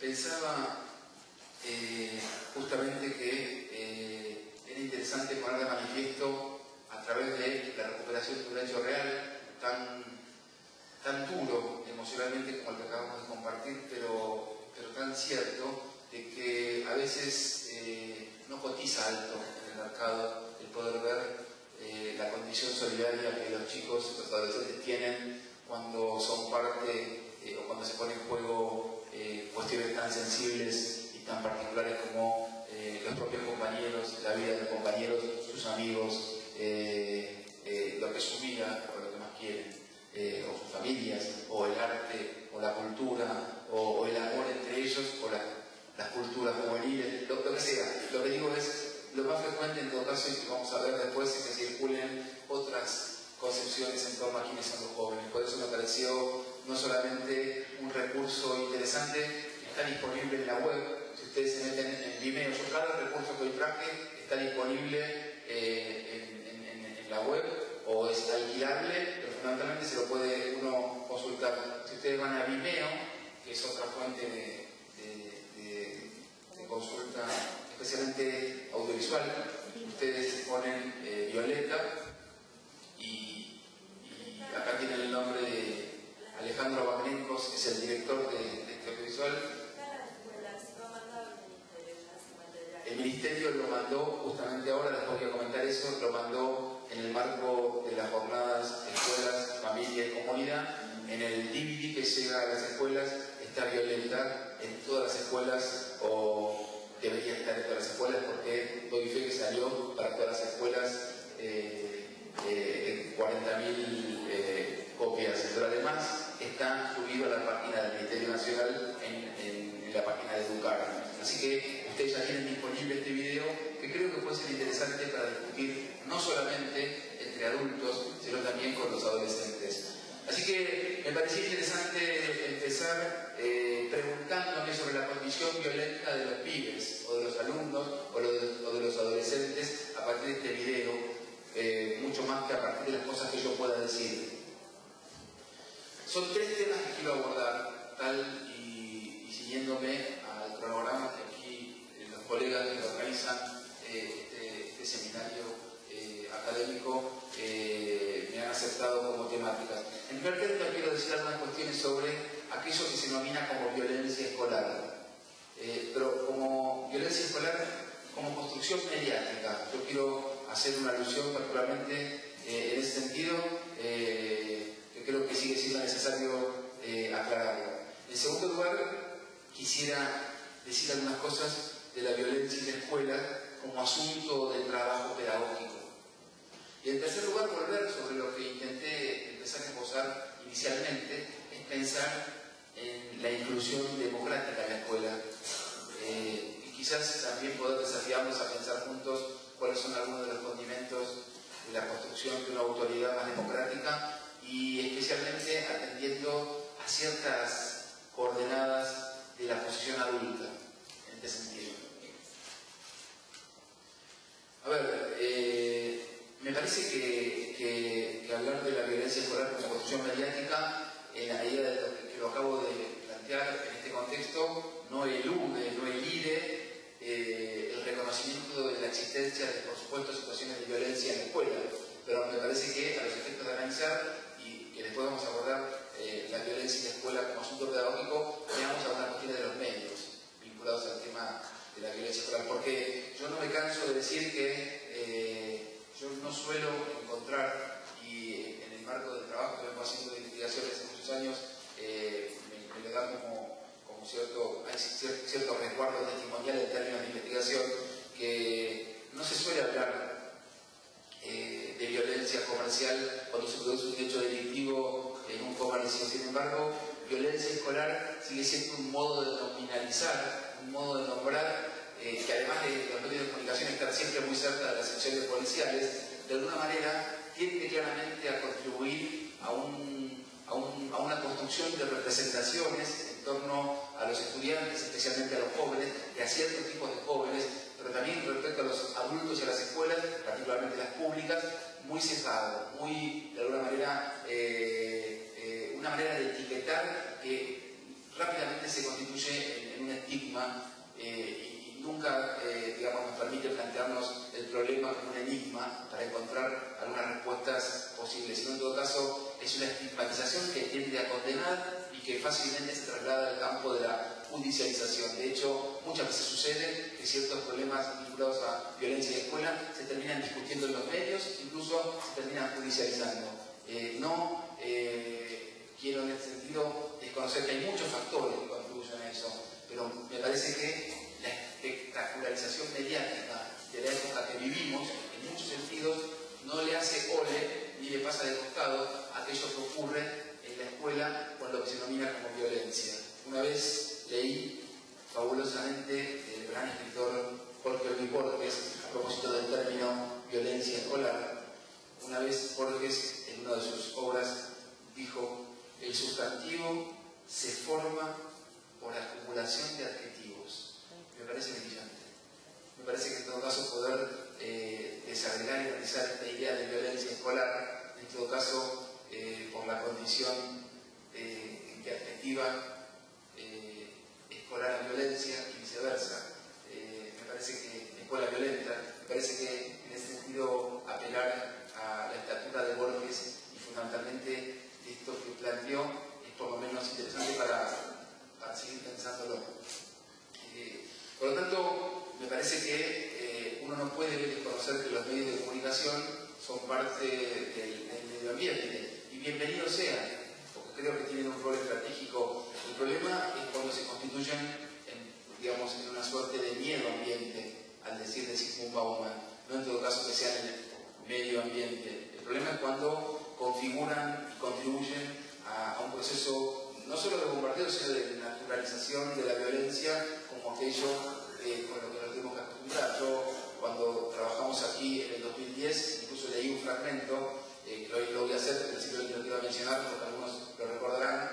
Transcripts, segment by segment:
Pensaba justamente que era interesante poner de manifiesto a través de la recuperación de un hecho real tan duro emocionalmente como el que acabamos de compartir, pero tan cierto, de que a veces no cotiza alto en el mercado el poder ver la condición solidaria que los chicos, los adolescentes tienen cuando son parte o cuando se ponen en juego cuestiones tan sensibles y tan particulares como los propios compañeros, la vida de los compañeros, sus amigos, lo que es su vida o lo que más quieren. O sus familias, o el arte, o la cultura, o el amor entre ellos, o las culturas juveniles, lo que sea. Lo que digo es, lo más frecuente en todo caso, y que vamos a ver después, es que circulen otras concepciones en torno a quiénes son los jóvenes. Por eso me pareció no solamente un recurso interesante, está disponible en la web. Si ustedes se meten en Vimeo, yo cada recurso que hoy traje está disponible en la web, o es alquilable, pero fundamentalmente se lo puede uno consultar. Si ustedes van a Vimeo, que es otra fuente de consulta especialmente audiovisual, ustedes ponen Violeta y acá tienen el nombre de Alejandro Bagnenkos, que es el director de este audiovisual. El Ministerio lo mandó, justamente ahora les podría comentar eso, lo mandó en el marco de las jornadas Escuelas, Familia y Comunidad. En el DVD que llega a las escuelas está Violeta en todas las escuelas, o debería estar en todas las escuelas, porque doy fe que salió para todas las escuelas en 40.000 copias, pero además está subido a la página del Ministerio Nacional en la página de Educar. Así que ustedes ya tienen disponible este video, que creo que puede ser interesante para discutir no solamente entre adultos, sino también con los adolescentes. Así que me parecía interesante empezar preguntándome sobre la condición violenta de los pibes, o de los alumnos, o de los adolescentes, a partir de este video, mucho más que a partir de las cosas que yo pueda decir. Son tres temas que quiero abordar, tal y siguiéndome al cronograma que aquí los colegas que organizan este seminario académico me han aceptado como temáticas. En primer término quiero decir algunas cuestiones sobre aquello que se denomina como violencia escolar, pero como violencia escolar como construcción mediática. Yo quiero hacer una alusión particularmente en ese sentido, que creo que sigue siendo necesario aclararlo. En segundo lugar, quisiera decir algunas cosas de la violencia en la escuela como asunto del trabajo pedagógico. Y en tercer lugar, volver sobre lo que intenté empezar a esbozar inicialmente, es pensar en la inclusión democrática en la escuela. Y quizás también poder desafiarnos a pensar juntos cuáles son algunos de los condimentos de la construcción de una autoridad más democrática, y especialmente atendiendo a ciertas coordenadas de la posición adulta en este sentido. A ver, me parece que hablar de la violencia escolar como construcción mediática, en la medida de lo que lo acabo de plantear en este contexto, no elude, no elide el reconocimiento de la existencia de, por supuesto, situaciones de violencia en la escuela, pero me parece que a los efectos de analizar, y que después vamos a abordar la violencia en la escuela como asunto pedagógico, veamos algunas cuestiones de los medios vinculados al tema de la violencia escolar, porque yo no me canso de decir que yo no suelo encontrar, y en el marco del trabajo que vengo haciendo de investigación hace muchos años, me le da como cierto resguardo testimonial en términos de investigación, que no se suele hablar de violencia comercial cuando se produce un hecho delictivo en un comercio. Sin embargo, violencia escolar sigue siendo un modo de nominalizar, un modo de nombrar, que además de los medios de comunicación estar siempre muy cerca de las secciones policiales, de alguna manera tiende claramente a contribuir a una construcción de representaciones en torno a los estudiantes, especialmente a los jóvenes, y a ciertos tipos de jóvenes, pero también respecto a los adultos y a las escuelas, particularmente las públicas, muy sesgado, muy, de alguna manera, una manera de etiquetar que rápidamente se constituye en una estigma y nunca digamos, nos permite plantearnos el problema como un enigma para encontrar algunas respuestas posibles, sino en todo caso es una estigmatización que tiende a condenar y que fácilmente se traslada al campo de la judicialización. De hecho, muchas veces sucede que ciertos problemas vinculados a violencia en escuela se terminan discutiendo en los medios, incluso se terminan judicializando. Quiero en este sentido desconocer que hay muchos factores que contribuyen a eso, pero me parece que la espectacularización mediática de la época que vivimos, en muchos sentidos, no le hace ole ni le pasa de costado a aquello que ocurre en la escuela con lo que se denomina como violencia. Una vez leí fabulosamente del gran escritor Jorge Luis Borges a propósito del término violencia escolar. Una vez Borges, en una de sus obras, dijo: el sustantivo se forma por acumulación de adjetivos. Me parece brillante. Me parece que en todo caso poder desagregar y analizar esta idea de violencia escolar, en todo caso por la condición en que adjetiva escolar a violencia y viceversa. Me parece que escuela violenta, me parece que en ese sentido apelar a la estatura de Borges y fundamentalmente esto que planteó es por lo menos interesante para seguir pensándolo. Por lo tanto, me parece que uno no puede desconocer que los medios de comunicación son parte del medio ambiente, y bienvenido sea, porque creo que tienen un rol estratégico. El problema es cuando se constituyen en una suerte de miedo ambiente, al decir de Zygmunt Bauman, no en todo caso que sean el medio ambiente. El problema es cuando configuran y contribuyen a un proceso no solo de bombardeo, sino de naturalización de la violencia como aquello con lo que nos tenemos que acostumbrar. Yo, cuando trabajamos aquí en el 2010, incluso leí un fragmento, que hoy lo voy a hacer, pero siempre lo iba a mencionar porque algunos lo recordarán,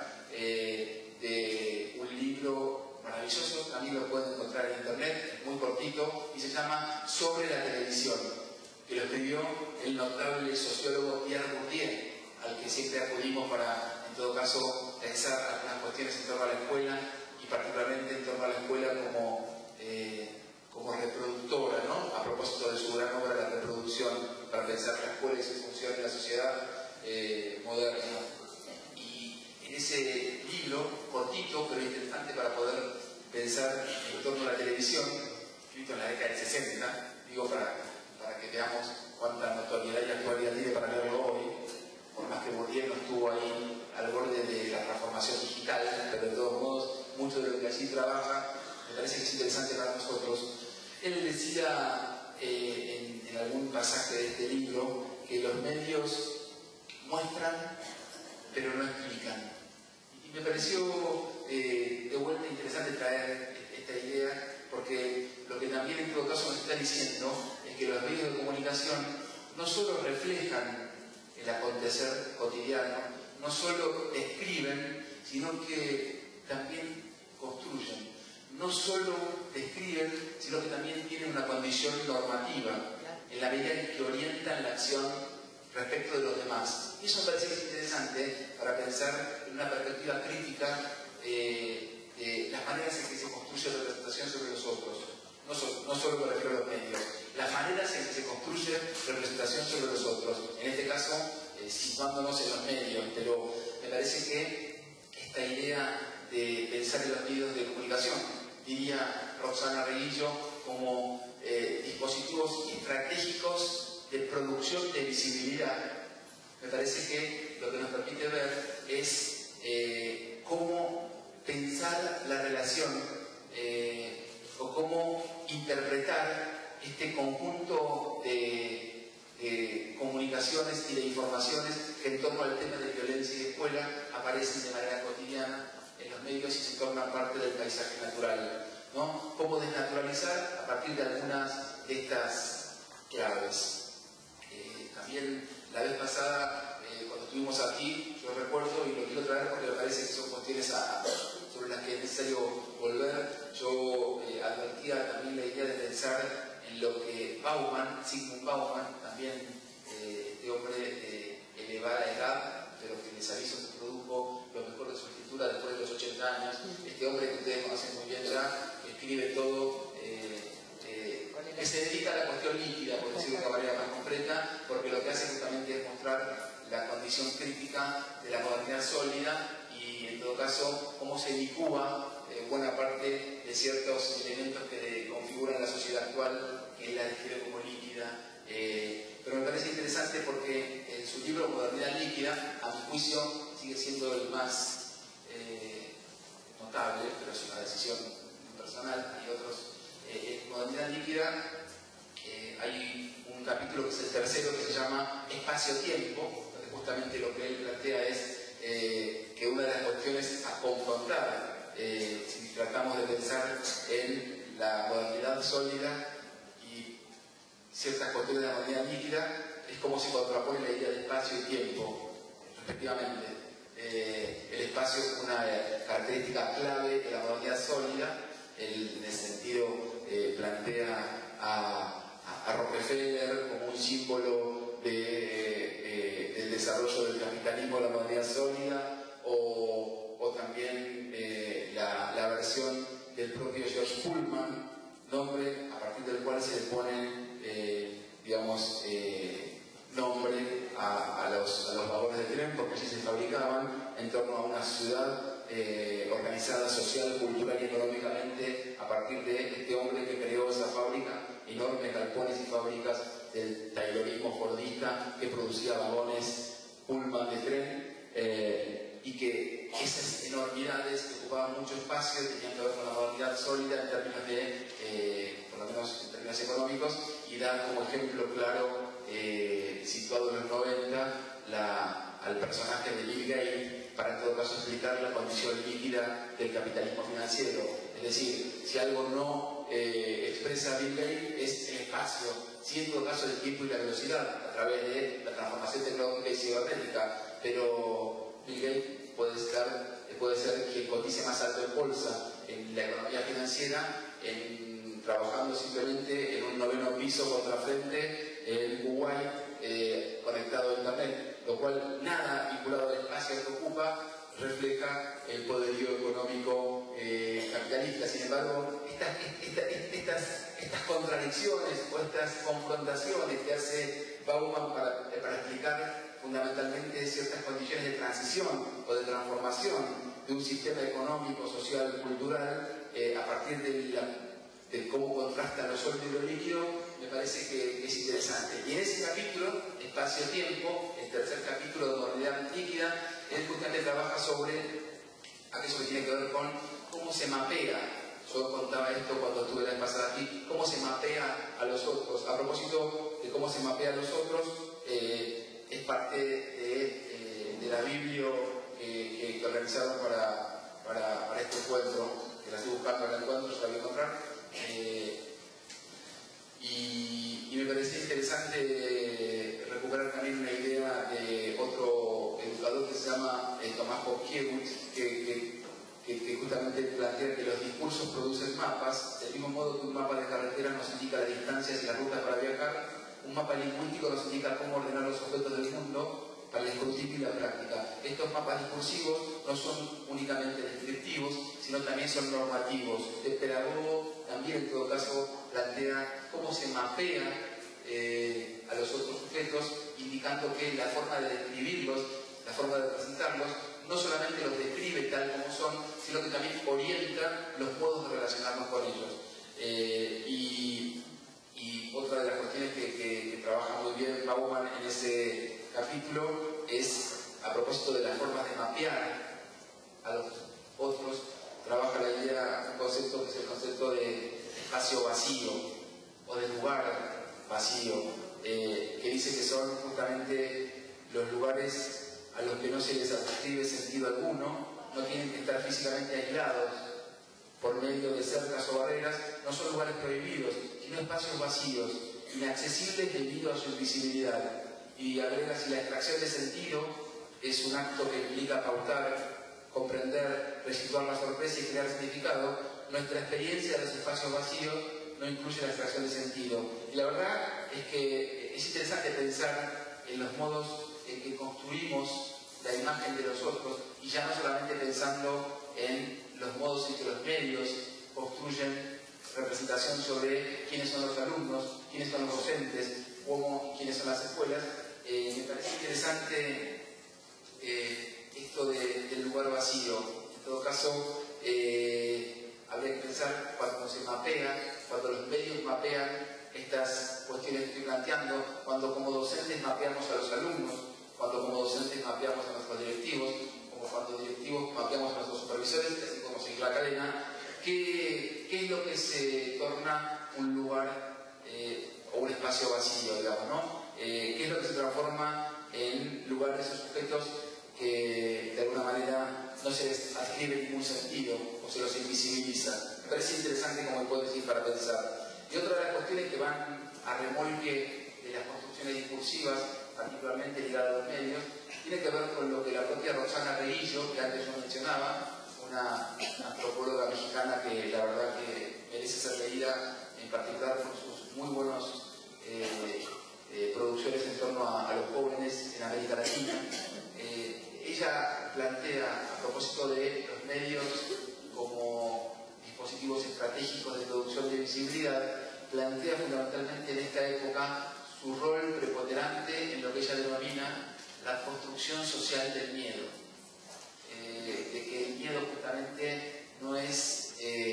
de un libro maravilloso, también lo pueden encontrar en internet, es muy cortito, y se llama Sobre la televisión, que lo escribió el notable sociólogo Pierre Bourdieu, al que siempre acudimos para, en todo caso, pensar algunas cuestiones en torno a la escuela, y particularmente en torno a la escuela como reproductora, ¿no? A propósito de su gran obra La reproducción, para pensar la escuela y su función en la sociedad moderna. Y en ese libro, cortito pero interesante para poder pensar en torno a la televisión, escrito en la década del 60, digo para que veamos cuánta notoriedad y actualidad tiene para leerlo hoy, por más que Bourdieu no estuvo ahí al borde de la transformación digital, pero de todos modos, mucho de lo que allí trabaja me parece que es interesante para nosotros. Él decía en algún pasaje de este libro que los medios muestran pero no explican. Y me pareció de vuelta interesante traer esta idea, porque lo que también en todo caso nos está diciendo es que los medios de comunicación no solo reflejan el acontecer cotidiano, no solo describen, sino que también construyen. No solo describen, sino que también tienen una condición normativa, en la medida en que orientan la acción respecto de los demás. Y eso me parece que es interesante para pensar en una perspectiva crítica de las maneras en que se construye la representación sobre los otros. No solo me refiero a los medios, las maneras en que se construye representación sobre los otros. En este caso, situándonos en los medios, pero me parece que esta idea de pensar en los medios de comunicación, diría Roxana Reguillo, como dispositivos estratégicos de producción de visibilidad, me parece que lo que nos permite ver es cómo pensar la relación o cómo interpretar este conjunto de comunicaciones y de informaciones que en torno al tema de violencia y escuela aparecen de manera cotidiana en los medios y se tornan parte del paisaje natural, ¿no? Cómo desnaturalizar a partir de algunas de estas claves. También la vez pasada, cuando estuvimos aquí, yo recuerdo y lo quiero traer porque me parece que son cuestiones sobre las que es necesario volver. Yo advertía también la idea de pensar en lo que Bauman, Zygmunt Bauman, también este hombre de elevada edad, pero que les aviso que produjo lo mejor de su escritura después de los 80 años. Este hombre que ustedes conocen muy bien ya, escribe todo, que se dedica a la cuestión líquida, por decirlo de una manera más concreta, porque lo que hace justamente es mostrar la condición crítica de la modernidad sólida y, en todo caso, cómo se licúa buena parte de ciertos elementos que configuran la sociedad actual, que él la describe como líquida. Pero me parece interesante porque en su libro Modernidad Líquida, a mi juicio, sigue siendo el más notable, pero es una decisión personal. Hay otros. En Modernidad Líquida hay un capítulo que es el tercero, que se llama Espacio-Tiempo, donde justamente lo que él plantea es que una de las cuestiones a confrontar, si tratamos de pensar en la modernidad sólida y ciertas cuestiones de la modernidad líquida, es como se contrapone la idea de espacio y tiempo, respectivamente. El espacio es una característica clave de la modernidad sólida. Él, en ese sentido, plantea a Rockefeller como un símbolo del desarrollo del capitalismo de la modernidad sólida, o también la versión del propio George Pullman, nombre a partir del cual se le pone digamos, nombre a los vagones de tren, porque allí se fabricaban en torno a una ciudad organizada social, cultural y económicamente a partir de este hombre que creó esa fábrica, enormes galpones y fábricas del taylorismo fordista que producía vagones Pullman de tren, y que esas enormidades que ocupaban mucho espacio tenían que ver con la modernidad sólida en términos de, por lo menos en términos económicos, y dan como ejemplo claro, situado en los 90, al personaje de Bill Gates, para en todo caso explicar la condición líquida del capitalismo financiero. Es decir, si algo no expresa Bill Gates es el espacio, sí en todo caso el tiempo y la velocidad, a través de la transformación tecnológica y cibernética, pero Bill Gates puede ser quien cotice más alto en bolsa en la economía financiera, trabajando simplemente en un 9º piso contrafrente en Kuwait, conectado a internet, lo cual nada vinculado al espacio que ocupa refleja el poderío económico capitalista. Sin embargo, estas contradicciones o estas confrontaciones que hace Bauman para explicar fundamentalmente ciertas condiciones de transición o de transformación de un sistema económico, social, cultural, a partir de cómo contrasta lo sólido y lo líquido, me parece que es interesante. Y en ese capítulo, Espacio-Tiempo, el tercer capítulo de Modernidad Líquida, él justamente trabaja sobre aquello que tiene que ver con cómo se mapea. Yo contaba esto cuando estuve la vez pasada aquí, cómo se mapea a los otros. A propósito de cómo se mapea a los otros, es parte de la Biblia que organizaron para este encuentro, que la estoy buscando en el encuentro, se la voy a encontrar. Y me parecía interesante recuperar también una idea de otro educador que se llama Tomás Hopkiewicz, que justamente plantea que los discursos producen mapas, del mismo modo que un mapa de carretera nos indica las distancias y las rutas para viajar, un mapa lingüístico nos indica cómo ordenar los objetos del mundo para el escrutinio y la práctica. Estos mapas discursivos no son únicamente descriptivos, sino también son normativos. El pedagogo también, en todo caso, plantea cómo se mapea a los otros sujetos, indicando que la forma de describirlos, la forma de representarlos, no solamente los describe tal como son, sino que también orienta los modos de relacionarnos con ellos. Y otra de las cuestiones que trabaja muy bien Bauman en ese capítulo es, a propósito de las formas de mapear a los otros, trabaja la idea, un concepto que es el concepto de espacio vacío o de lugar vacío, que dice que son justamente los lugares a los que no se les adscribe sentido alguno, no tienen que estar físicamente aislados por medio de cercas o barreras, no son lugares prohibidos, sino espacios vacíos, inaccesibles debido a su invisibilidad. Y agrega, si la extracción de sentido es un acto que implica pautar, comprender, resituar la sorpresa y crear significado, nuestra experiencia de los espacios vacíos no incluye la extracción de sentido. Y la verdad es que es interesante pensar en los modos en que construimos la imagen de los otros, y ya no solamente pensando en los modos en que los medios construyen representación sobre quiénes son los alumnos, quiénes son los docentes, quiénes son las escuelas. Me parece interesante esto del lugar vacío. En todo caso, habría que pensar cuando se mapea, cuando los medios mapean estas cuestiones que estoy planteando, cuando como docentes mapeamos a los alumnos, cuando como docentes mapeamos a nuestros directivos, como cuando directivos mapeamos a nuestros supervisores, así como seguir la cadena, ¿qué es lo que se torna un lugar o un espacio vacío, digamos, ¿no? ¿Qué es lo que se transforma en lugares o sujetos que de alguna manera no se les adquiere ningún sentido o se los invisibiliza? Me parece interesante como hipótesis para pensar. Y otra de las cuestiones que van a remolque de las construcciones discursivas, particularmente ligadas a los medios, tiene que ver con lo que la propia Roxana Reguillo, que antes yo mencionaba, una antropóloga mexicana que la verdad que merece ser leída, en particular por sus muy buenos producciones en torno a los jóvenes en América Latina. Ella plantea, a propósito de los medios como dispositivos estratégicos de producción de visibilidad, plantea fundamentalmente en esta época su rol preponderante en lo que ella denomina la construcción social del miedo. De que el miedo justamente no es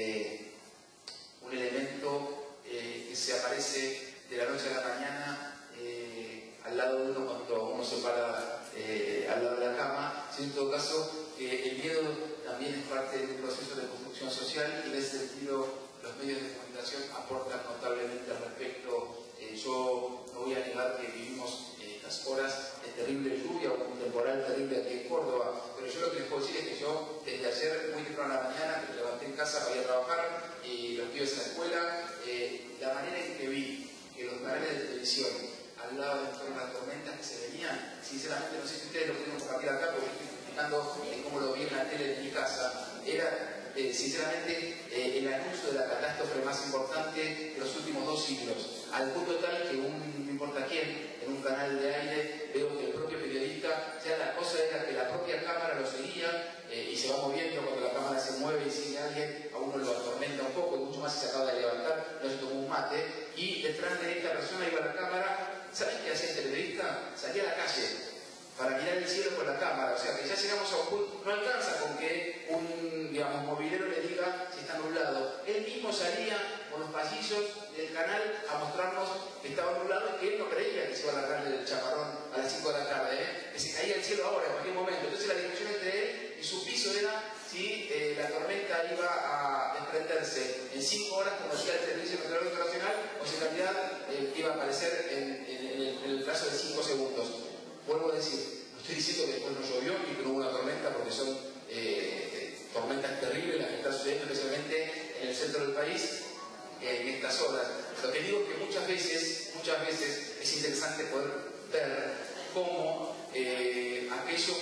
un elemento que se aparece de la noche a la mañana al lado de uno cuando uno se para al lado de la cama, sino en todo caso el miedo también es parte de un proceso de construcción social y en ese sentido los medios de comunicación aportan notablemente al respecto. Yo no voy a negar que vivimos estas horas de terrible lluvia o un temporal terrible aquí en Córdoba, pero yo lo que les puedo decir es que yo desde ayer muy temprano a la mañana que me levanté en casa para ir a trabajar y los pibes a la escuela, la manera en que vi que los canales de televisión hablaban en torno a las tormentas que se venían, sinceramente no sé si ustedes lo pudieron compartir acá porque estoy explicando cómo lo vi en la tele de mi casa, era sinceramente el anuncio de la catástrofe más importante de los últimos 2 siglos, al punto tal que no importa quién, en un canal de aire, veo que el propio periodista, ya la cosa era que la propia cámara lo seguía y se va moviendo cuando la cámara se mueve y sigue a alguien, a uno lo atormenta un poco, y mucho más si se acaba de levantar, no se tomó un mate, y detrás de esta persona iba la cámara. ¿Saben qué hacía el periodista? Salía a la calle para mirar el cielo con la cámara, o sea que ya llegamos a un punto, no alcanza con que un, digamos, movilero le diga si está nublado. Él mismo salía por los pasillos del canal a mostrarnos que estaba nublado y que él no creía que se iba a largar el chaparrón a las 5 de la tarde, que se caía el cielo ahora, en cualquier momento. Entonces la discusión entre él y su piso era si la tormenta iba a desprenderse en 5 horas, como decía el Servicio Meteorológico Nacional, o si en realidad iba a aparecer en el plazo de 5 segundos. Vuelvo a decir, no estoy diciendo que después no llovió y que no hubo una tormenta, porque son tormentas terribles las que están sucediendo, especialmente en el centro del país, en estas horas. Lo que digo es que muchas veces es interesante poder ver cómo aquello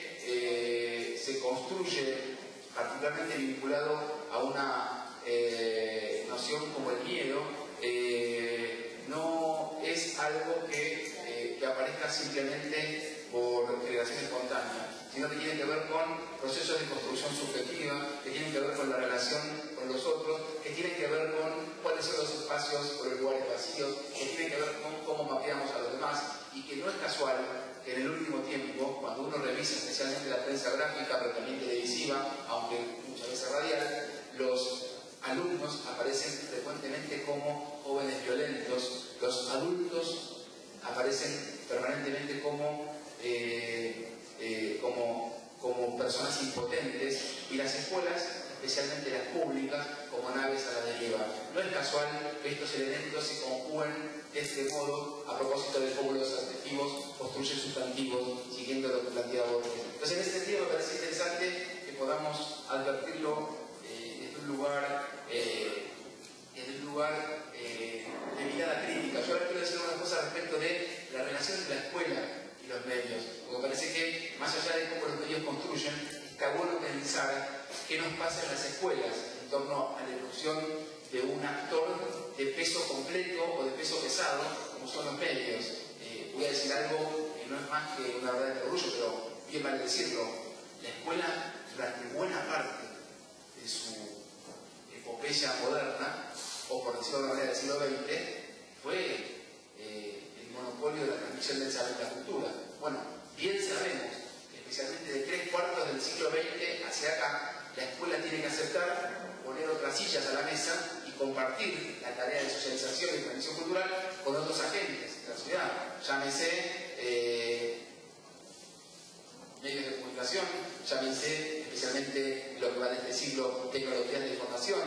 que se construye, particularmente vinculado a una noción como el miedo, no es algo que aparezca simplemente por generación espontánea, sino que tiene que ver con procesos de construcción subjetiva, que tienen que ver con la relación con los otros, que tienen que ver con cuáles son los espacios o los lugares vacíos, que tienen que ver con cómo mapeamos a los demás, y que no es casual que en el último tiempo, cuando uno revisa especialmente la prensa gráfica, pero también televisiva, aunque muchas veces radial, los alumnos aparecen frecuentemente como jóvenes violentos, los adultos aparecen permanentemente como personas impotentes, y las escuelas, especialmente las públicas, como naves a la deriva. No es casual que estos elementos se conjuguen de este modo a propósito de cómo los adjetivos construyen sustantivos, siguiendo lo que planteaba Borges. Entonces, en ese sentido, me parece interesante que podamos advertirlo desde un lugar de mirada crítica. Yo ahora quiero decir una cosa respecto de la relación entre la escuela y los medios, porque parece que, más allá de cómo los medios construyen, está bueno pensar qué nos pasa en las escuelas en torno a la elección de un actor de peso completo o de peso pesado, como son los medios. Voy a decir algo que no es más que una verdad de orgullo, pero bien vale decirlo, la escuela durante buena parte de su epopeya moderna, o por decirlo de una manera del siglo XX, fue el monopolio de la transmisión del saber y la cultura. Bueno, bien sabemos que especialmente de 3/4 del siglo XX hacia acá, la escuela tiene que aceptar poner otras sillas a la mesa y compartir la tarea de socialización y transmisión cultural con otros agentes de la sociedad. Llámese medios de comunicación, llámense especialmente lo que va de este siglo tecnologías de información,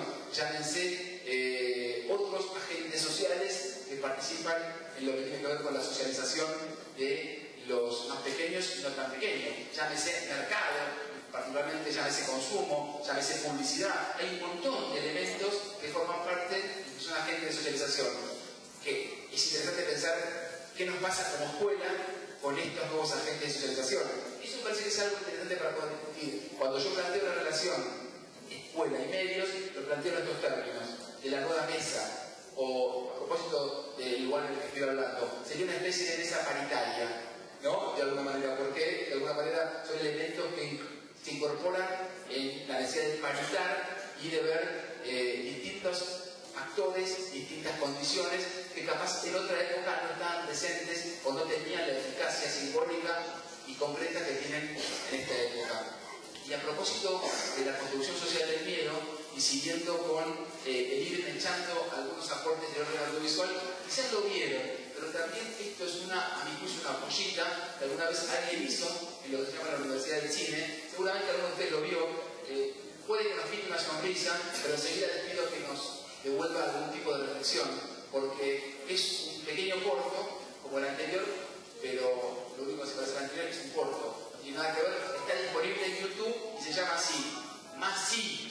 llámense otros agentes sociales que participan en lo que tiene que ver con la socialización de los más pequeños y no tan pequeños, llámese mercado, particularmente llámese consumo, llámese publicidad. Hay un montón de elementos que forman parte y que son agentes de socialización, que es interesante pensar qué nos pasa como escuela con estos nuevos agentes de socialización. Eso me parece que es algo interesante para poder discutir. Cuando yo planteo la relación escuela y medios, lo planteo en estos términos, de la nueva mesa, o a propósito del lugar en el que estoy hablando, sería una especie de mesa paritaria, ¿no? De alguna manera, porque de alguna manera son elementos que se incorporan en la necesidad de paritar y de ver distintos actores, distintas condiciones que capaz en otra época no estaban presentes o no tenían la eficacia simbólica y concreta que tienen en esta época. Y a propósito de la construcción social del miedo, y siguiendo con el ir echando algunos aportes de orden audiovisual, quizás lo vieron, pero también esto es a mi juicio, una pollita que alguna vez alguien hizo en lo que se llama la Universidad del Cine. Seguramente alguno de ustedes lo vio, puede que nos pinte una sonrisa, pero enseguida les pido que nos devuelva algún tipo de reflexión, porque es un pequeño corto, como el anterior, pero lo único que se parece al anterior es un corto, no tiene nada que ver, está disponible en YouTube y se llama así, Más sí,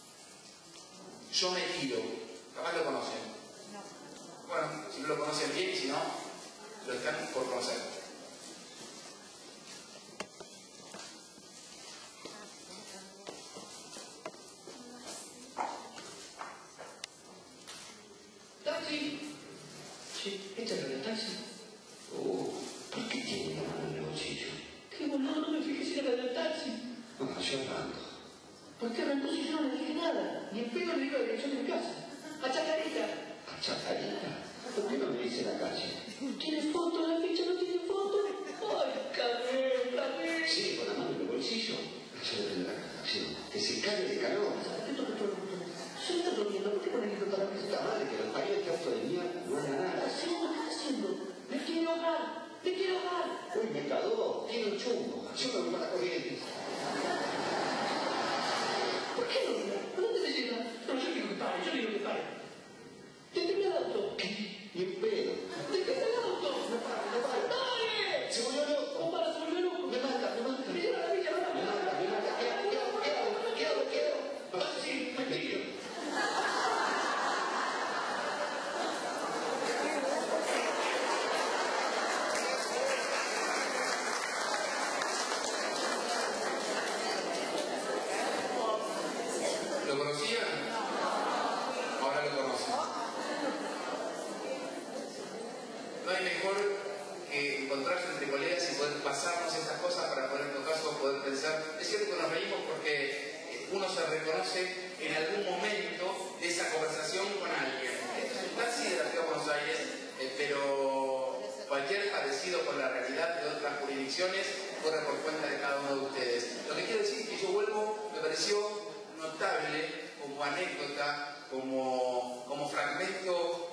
yo me tiro. Capaz lo conocen. No. Bueno, si no lo conocen bien y si no, lo están por conocer. ¡Taxi! Sí, ¿esta es la del taxi? Oh, ¿por qué tiene la mano en el bolsillo? ¡Qué boludo! No me fijé si era la del taxi. No, yo arranco. ¿Por qué arrancó si yo no le dije nada? Ni en pedo le digo la dirección de mi casa. ¡A Chacarita! ¿A Chacarita? ¿Por qué no me dice la calle? ¿Tiene foto? ¿La ficha no tiene foto? ¡Ay, cabrón! Sí, con la mano en el bolsillo. Yo depende de la calefacción. Que se cae de calor. ¿Se está durmiendo? ¿Por qué no le digo para que se está madre? Que los parió este auto de mierda no haga nada. ¿Qué está haciendo? ¡Me quiero ahogar! ¡Me quiero ahogar! Uy, me cagó. Tiene un chumbo. Yo me voy para la corriente. ¿Por qué no mira? ¿A dónde te lleva? No, yo digo que pare, yo digo que pare. Deteme el auto. ¿Qué? Ni en pedo. Deteme el auto. No pare. ¡Dale! Se volvió loco. No para, se volvió loco. Me mata. Me lleva a la villa, me mata. Quedo. Sí, me tiro. ¿Lo conocían? Ahora lo conocen. No hay mejor que encontrarse entre colegas y poder pasarnos estas cosas para poder, en todo caso, poder pensar. Es cierto que nos reímos porque uno se reconoce en algún momento de esa conversación con alguien. Esto es un taxi de la ciudad de Buenos Aires, pero cualquier parecido con la realidad de otras jurisdicciones corre por cuenta de cada uno de ustedes. Lo que quiero decir es que yo vuelvo, me pareció notable como anécdota, como fragmento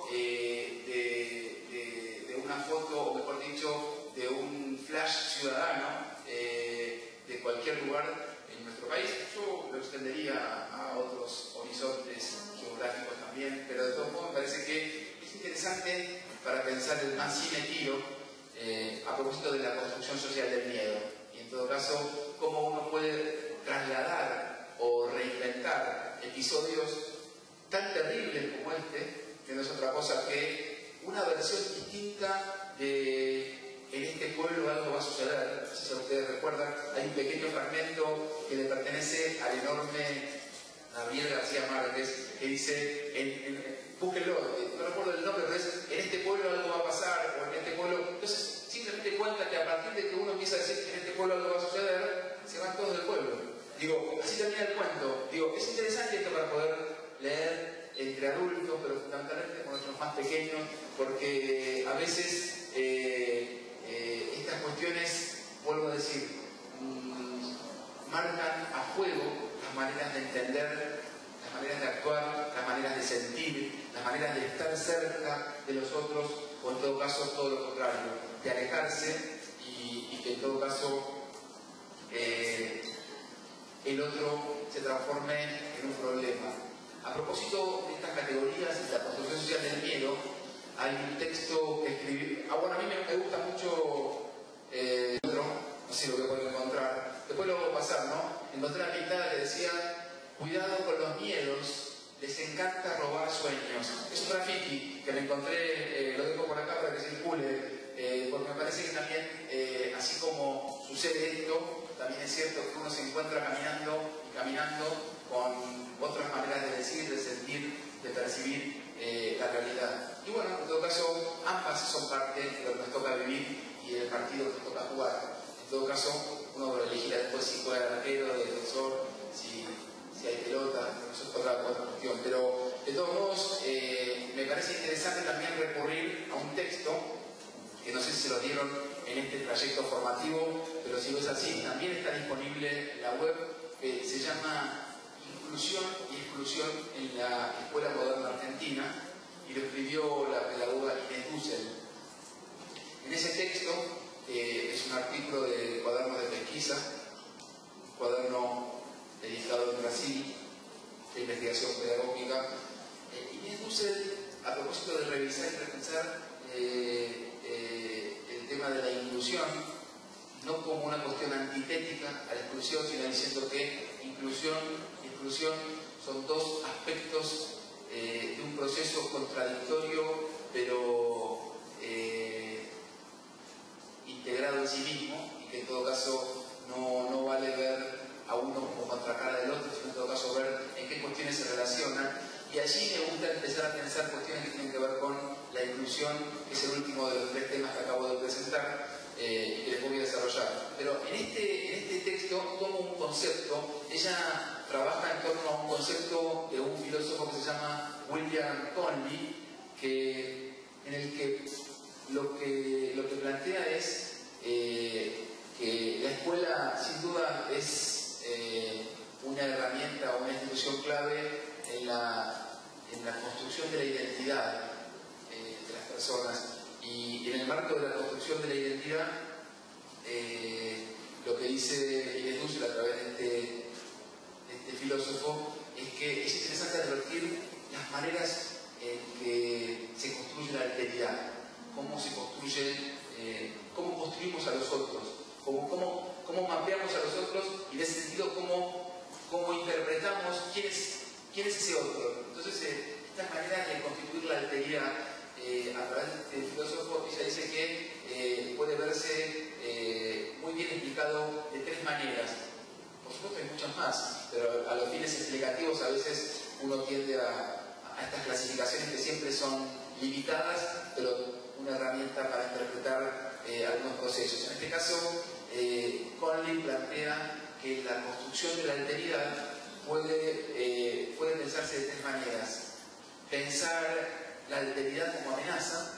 de una foto, o mejor dicho, de un flash ciudadano de cualquier lugar en nuestro país. Yo lo extendería a otros horizontes geográficos también, pero de todos modos me parece que es interesante para pensar el más sí metido a propósito de la construcción social del miedo. Y en todo caso, cómo uno puede trasladar o reinventar episodios tan terribles como este, que no es otra cosa que una versión distinta de en este pueblo algo va a suceder. No sé si ustedes recuerdan, hay un pequeño fragmento que le pertenece al enorme Gabriel García Márquez, que dice, búsquenlo, no recuerdo el nombre, pero es en este pueblo algo va a pasar, o en este pueblo. Entonces simplemente cuenta que a partir de que uno empieza a decir que en este pueblo algo va a suceder, pequeños, porque a veces estas cuestiones, vuelvo a decir, marcan a fuego las maneras de entender, las maneras de actuar, las maneras de sentir, las maneras de estar cerca de los otros, o en todo caso todo lo contrario, de alejarse y que en todo caso el otro se transforme en un problema. A propósito de estas categorías y la construcción social del miedo, hay un texto que escribí, bueno, a mí me gusta mucho otro, no sé si lo voy a poder encontrar, después lo voy a pasar, ¿no? Encontré una pintada que decía: cuidado con los miedos, les encanta robar sueños. Es un graffiti que me encontré, lo dejo por acá para que circule, porque me parece que también, así como sucede esto, también es cierto que uno se encuentra caminando con otras maneras de decir, de sentir, de percibir la realidad. Y bueno, en todo caso, ambas son parte de lo que nos toca vivir y del partido que nos toca jugar. En todo caso, uno elegirá después si juega de arquero, de defensor, si hay pelota, eso es otra cuestión. Pero de todos modos, me parece interesante también recurrir a un texto que no sé si se lo dieron en este trayecto formativo, pero si no es así, también está disponible en la web, que se llama Inclusión y Exclusión en la Escuela Moderna Argentina, y lo escribió la pedagoga Inés Dussel. En ese texto, es un artículo de cuadernos de pesquisa, un cuaderno editado en Brasil, de investigación pedagógica. Inés Dussel, a propósito de revisar y repensar el tema de la inclusión, no como una cuestión antitética a la exclusión, sino diciendo que inclusión y exclusión son dos aspectos de un proceso contradictorio, pero integrado en sí mismo, y que en todo caso no vale ver a uno como contracara del otro, sino en todo caso ver en qué cuestiones se relacionan. Y allí me gusta empezar a pensar cuestiones que tienen que ver con la inclusión, que es el último de los tres temas que acabo de presentar, y que les voy a desarrollar. Pero en este texto tomo un concepto, ella trabaja en torno a un concepto de un filósofo que se llama William Conley, en el que lo que plantea es que la escuela sin duda es una herramienta o una institución clave en la construcción de la identidad de las personas, y en el marco de la construcción de la identidad, lo que dice Inés Dussel a través de este filósofo es que es interesante advertir las maneras en que se construye la alteridad, cómo se construye, cómo construimos a los otros, cómo mapeamos a los otros, y en ese sentido cómo interpretamos quién es ese otro. Entonces, estas maneras de constituir la alteridad, a través del filósofo, ella dice que puede verse muy bien explicado de tres maneras. Por supuesto hay muchas más, pero a los fines explicativos a veces uno tiende a estas clasificaciones que siempre son limitadas, pero una herramienta para interpretar algunos procesos. En este caso, Conley plantea que la construcción de la alteridad puede pensarse de tres maneras. Pensar la alteridad como amenaza,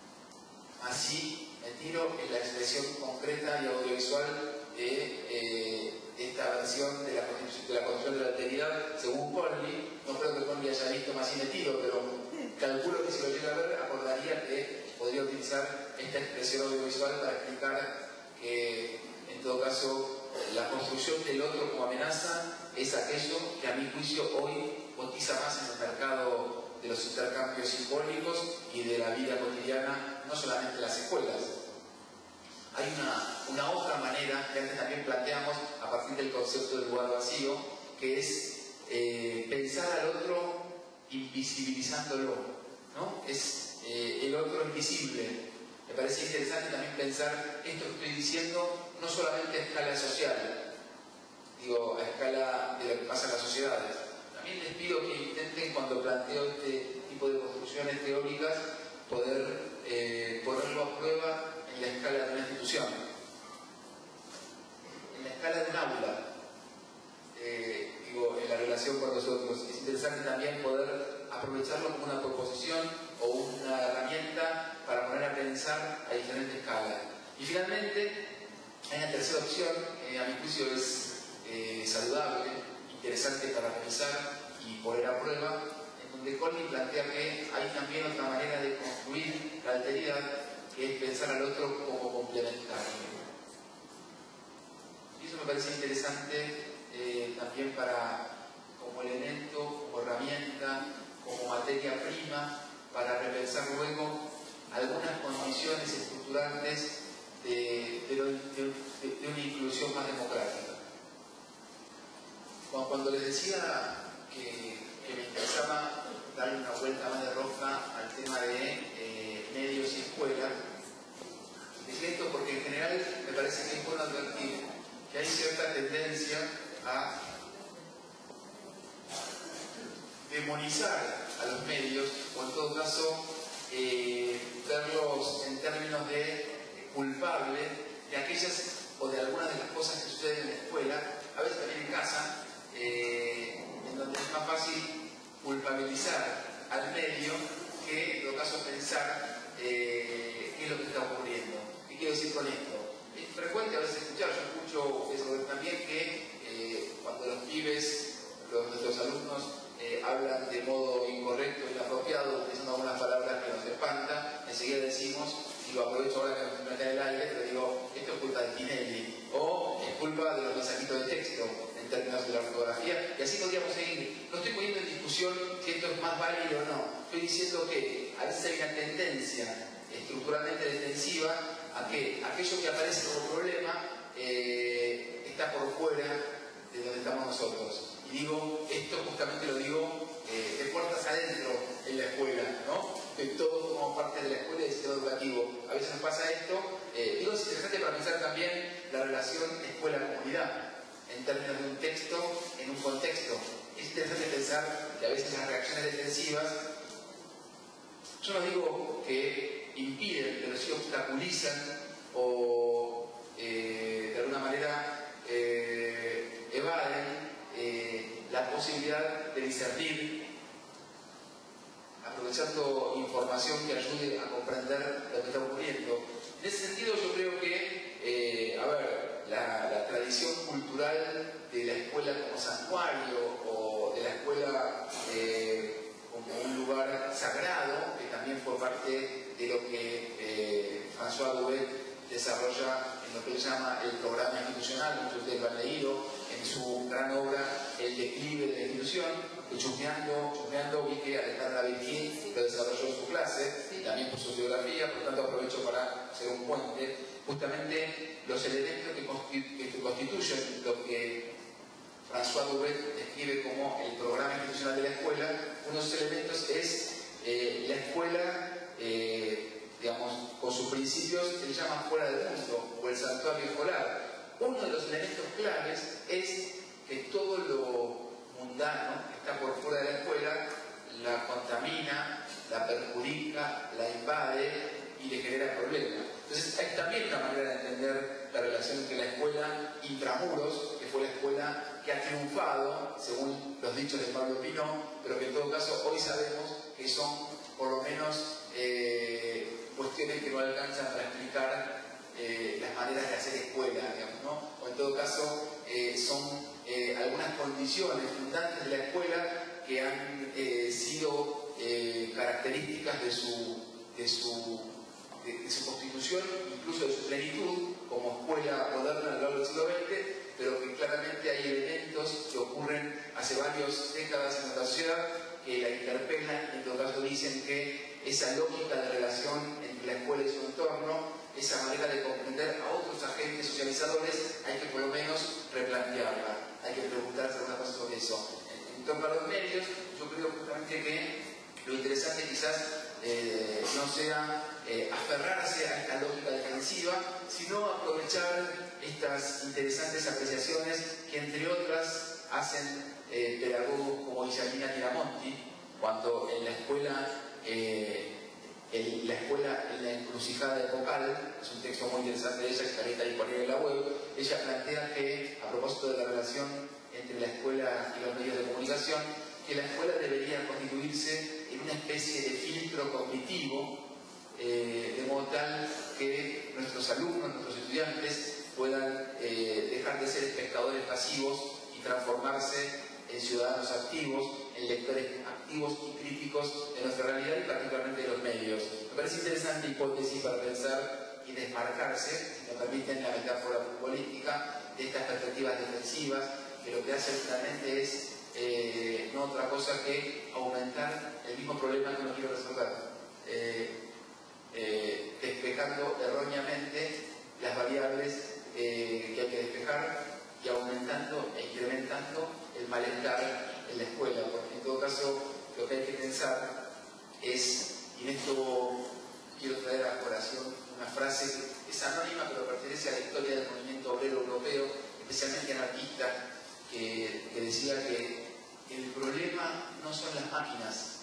así me tiro en la expresión concreta y audiovisual de esta versión de la construcción de la alteridad según Conley. No creo que Conley haya visto más y me tiro, pero calculo que si lo llega a ver acordaría que podría utilizar esta expresión audiovisual para explicar que en todo caso la construcción del otro como amenaza es aquello que a mi juicio hoy cotiza más en el mercado de los intercambios simbólicos y de la vida cotidiana, no solamente en las escuelas. Hay una otra manera que antes también planteamos a partir del concepto del lugar vacío, que es pensar al otro invisibilizándolo, ¿no? Es el otro invisible. Me parece interesante también pensar esto que estoy diciendo no solamente a escala social, digo, a escala de lo que pasa en las sociedades. También les pido que intenten, cuando planteo este tipo de construcciones teóricas, poder ponerlo a prueba en la escala de una institución, en la escala de un aula, en la relación con nosotros. Es interesante también poder aprovecharlo como una proposición o una finalmente, hay una tercera opción, que a mi juicio es saludable, interesante para revisar y poner a prueba, en donde Colvin plantea que hay también otra manera de construir la alteridad, que es pensar al otro como complementario. Y eso me parece interesante también como elemento, como herramienta, como materia prima, para repensar luego algunas condiciones estructurantes de una inclusión más democrática. Cuando les decía que me interesaba darle una vuelta más de rosca al tema de medios y escuela, decía esto porque en general me parece que es bueno advertir que hay cierta tendencia a demonizar a los medios, o en todo caso verlos en términos de culpable de aquellas o de algunas de las cosas que suceden en la escuela, a veces también en casa, en donde es más fácil culpabilizar al medio que, en todo caso, pensar qué es lo que está ocurriendo. ¿Qué quiero decir con esto? Es frecuente a veces escuchar, yo escucho eso también, que cuando los pibes, nuestros alumnos, hablan de modo incorrecto e inapropiado, utilizando algunas palabras que nos espantan, enseguida decimos, y lo aprovecho ahora que me cae el aire, pero digo, esto es culpa de Tinelli, o es culpa de los mensajitos de texto, en términos de la ortografía, y así podríamos seguir. No estoy poniendo en discusión si esto es más válido o no, estoy diciendo que a veces hay una tendencia estructuralmente defensiva a que aquello que aparece como problema está por fuera de donde estamos nosotros. Y digo, esto justamente lo digo de puertas adentro en la escuela, ¿no? Que todos formamos parte de la escuela y del sistema educativo. A veces nos pasa esto. Digo, es interesante para pensar también la relación escuela-comunidad en términos de un texto, en un contexto. Es interesante pensar que a veces las reacciones defensivas, yo no digo que impiden, pero sí obstaculizan o de alguna manera evaden la posibilidad de discernir, aprovechando información que ayude a comprender lo que está ocurriendo. En ese sentido yo creo que, la tradición cultural de la escuela como santuario o de la escuela como un lugar sagrado, que también fue parte de lo que François Daudet desarrolla en lo que él llama el programa institucional, muchos de ustedes lo han leído, en su gran obra El declive de la institución, y chusmeando vi que Alejandra Virgin lo desarrolló en su clase, y también por su biografía, por tanto aprovecho para hacer un puente, justamente los elementos que constituyen lo que François Daudet describe como el programa institucional de la escuela. Uno de esos elementos es la escuela, digamos, con sus principios, se le llama fuera del mundo, o el santuario escolar. Uno de los elementos claves es que todo lo mundano que está por fuera de la escuela la contamina, la perjudica, la invade y le genera problemas. Entonces hay también una manera de entender la relación entre la escuela intramuros, que fue la escuela que ha triunfado, según los dichos de Pablo Pinó, pero que en todo caso hoy sabemos que son por lo menos cuestiones que no alcanzan para explicar las maneras de hacer escuela, digamos, ¿no? O en todo caso son algunas condiciones fundantes de la escuela que han sido características de su constitución, incluso de su plenitud, como escuela moderna a lo largo del siglo XX, pero que claramente hay elementos que ocurren hace varias décadas en nuestra sociedad que la interpelan y en todo caso dicen que esa lógica de relación entre la escuela y su entorno, esa manera de comprender a otros agentes socializadores, hay que por lo menos replantearla, hay que preguntarse algunas cosas sobre eso. En torno a los medios, yo creo justamente que lo interesante quizás no sea aferrarse a esta lógica defensiva, sino aprovechar estas interesantes apreciaciones que entre otras hacen pedagogos como Guillermina Tiramonti, cuando en la escuela en la encrucijada epocal, es un texto muy interesante de ella, que está disponible en la web, ella plantea que, a propósito de la relación entre la escuela y los medios de comunicación, que la escuela debería constituirse en una especie de filtro cognitivo, de modo tal que nuestros alumnos, nuestros estudiantes puedan dejar de ser espectadores pasivos y transformarse en ciudadanos activos, en lectores activos y críticos de nuestra realidad y particularmente de los medios. Me parece interesante hipótesis para pensar y desmarcarse, si me permiten la metáfora futbolística, de estas perspectivas defensivas, que lo que hacen finalmente es no otra cosa que aumentar el mismo problema que no quiero resolver, despejando erróneamente las variables que hay que despejar y aumentando e incrementando el malestar en la escuela, porque en todo caso lo que hay que pensar es, y en esto quiero traer a colación una frase que es anónima pero pertenece a la historia del movimiento obrero europeo, especialmente anarquista, que decía que el problema no son las máquinas,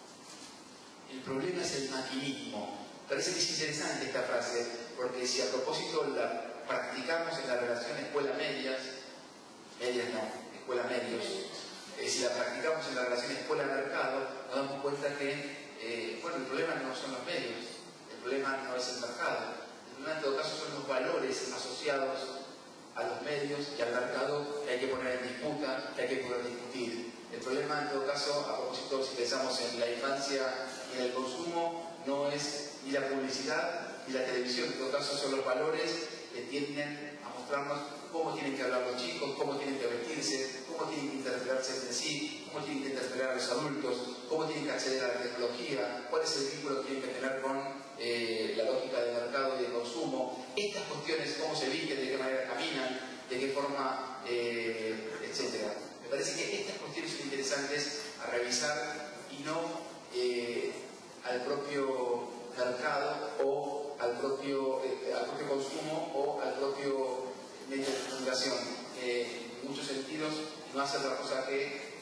el problema es el maquinismo. Parece que es interesante esta frase, porque si a propósito la practicamos en la relación escuela-medias, medias no, escuela-medios, si la practicamos en la relación escuela-mercado, nos damos cuenta que, bueno, el problema no son los medios, el problema no es el mercado, el problema en todo caso son los valores asociados a los medios y al mercado que hay que poner en disputa, que hay que poder discutir. El problema en todo caso, a propósito, si pensamos en la infancia y en el consumo, no es ni la publicidad ni la televisión, en todo caso son los valores que tienden a mostrarnos cómo tienen que hablar los chicos, cómo tienen que vestirse, cómo tienen que interpelarse entre sí, cómo tienen que interpelar a los adultos, cómo tienen que acceder a la tecnología, cuál es el vínculo que tienen que tener con la lógica de mercado y de consumo, estas cuestiones, cómo se visten, de qué manera caminan, de qué forma, etc. Me parece que estas cuestiones son interesantes a revisar y no al propio mercado o al propio consumo o al propio medio de comunicación. En muchos sentidos no hace otra cosa que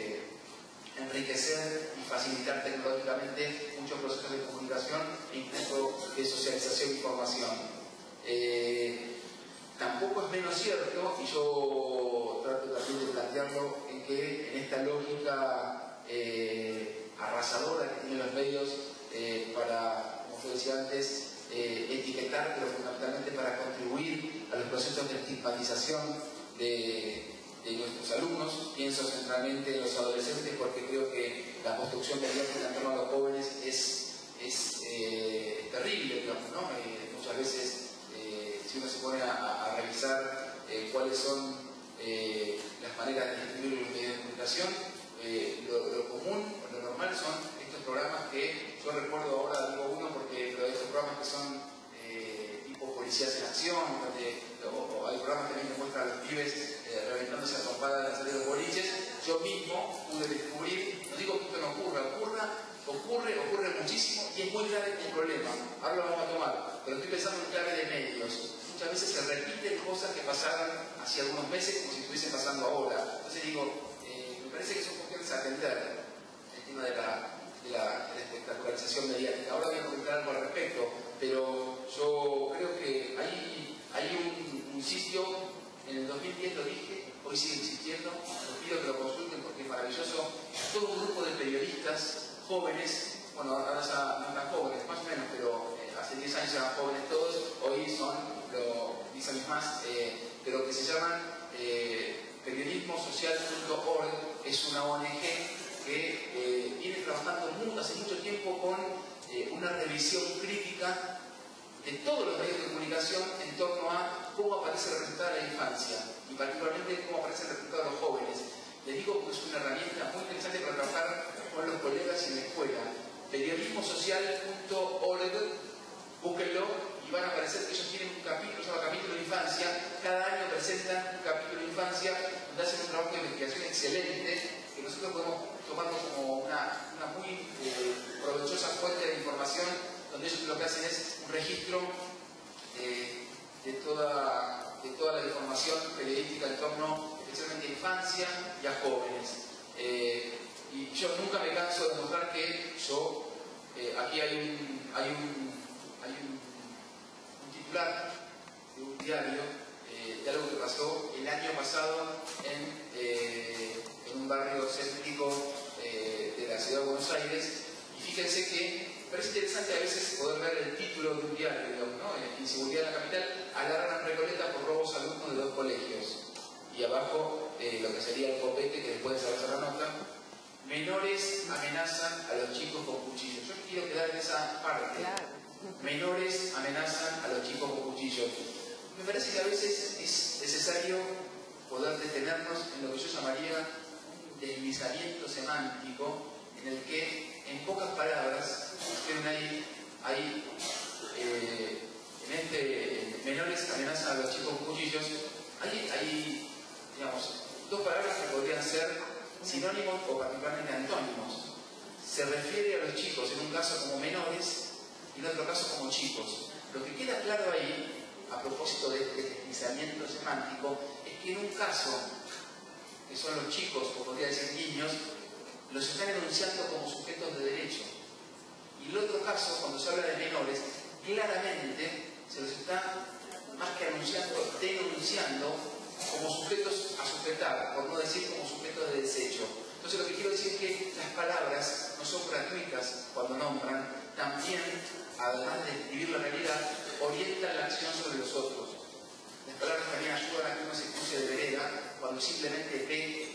enriquecer y facilitar tecnológicamente muchos procesos de comunicación e incluso de socialización e información. Tampoco es menos cierto, y yo trato también de plantearlo, en que en esta lógica arrasadora que tienen los medios para, como yo decía antes, etiquetar, pero fundamentalmente para contribuir a los procesos de estigmatización de nuestros alumnos. Pienso centralmente en los adolescentes porque creo que la construcción mediática en torno a los jóvenes es terrible, digamos, ¿no? Muchas veces, si uno se pone a revisar cuáles son las maneras de distribuir los medios de comunicación, lo común, lo normal son estos programas que yo recuerdo ahora, digo uno porque estos programas que son tipo Policías en Acción, o hay programas también que muestran a los pibes reventándose a trompadas en las salidas de los boliches. Yo mismo pude descubrir, no digo que esto no ocurre muchísimo y es muy grave el problema. Ahora lo vamos a tomar, pero estoy pensando en clave de medios. Muchas veces se repiten cosas que pasaron hace algunos meses como si estuviesen pasando ahora. Entonces digo, me parece que son cuestiones a atender el tema de la espectacularización mediática. Ahora voy a comentar algo al respecto, pero yo creo que hay un sitio, en el 2010 lo dije, hoy sigue existiendo, les pido que lo consulten porque es maravilloso, todo un grupo de periodistas jóvenes, bueno, ahora ya no tan jóvenes, más o menos, pero hace 10 años eran jóvenes todos, hoy son, mis años más, pero que se llaman periodismosocial.org, es una ONG que viene trabajando hace mucho tiempo con una revisión crítica de todos los medios de comunicación en torno a cómo aparece representada la infancia y particularmente cómo aparece representada los jóvenes. Les digo que es una herramienta muy interesante para trabajar con los colegas en la escuela. Periodismosocial.org, búsquenlo y van a aparecer que ellos tienen un capítulo, se llama capítulo de infancia. Cada año presentan un capítulo de infancia donde hacen un trabajo de investigación excelente que nosotros podemos tomarlo como una muy provechosa fuente de información, donde ellos lo que hacen es un registro de toda la información periodística en torno especialmente a infancia y a jóvenes. Y yo nunca me canso de mostrar que aquí hay un titular de un diario de algo que pasó el año pasado en un barrio céntrico de la ciudad de Buenos Aires, y fíjense que parece interesante a veces poder ver el título de un diario, digamos, ¿no? Inseguridad en la capital, alarman Recoleta por robos a alumnos de 2 colegios. Y abajo lo que sería el copete, que después de saberse la nota, menores amenazan a los chicos con cuchillos. Yo quiero quedar en esa parte. Menores amenazan a los chicos con cuchillos. Me parece que a veces es necesario poder detenernos en lo que yo llamaría deslizamiento semántico, en el que, en pocas palabras, tienen ahí menores amenazan a los chicos con cuchillos, hay, digamos, 2 palabras que podrían ser sinónimos o particularmente antónimos. Se refiere a los chicos en un caso como menores y en otro caso como chicos. Lo que queda claro ahí, a propósito de este deslizamiento semántico, es que en un caso, que son los chicos, o podría decir niños, los están enunciando como sujetos de derecho. Y el otro caso, cuando se habla de menores, claramente se los está, más que anunciando, denunciando como sujetos a sujetar, por no decir como sujetos de desecho. Entonces lo que quiero decir es que las palabras no son gratuitas cuando nombran, también, además de describir la realidad, orientan la acción sobre los otros. Las palabras también ayudan a que uno se cruce de vereda cuando simplemente ve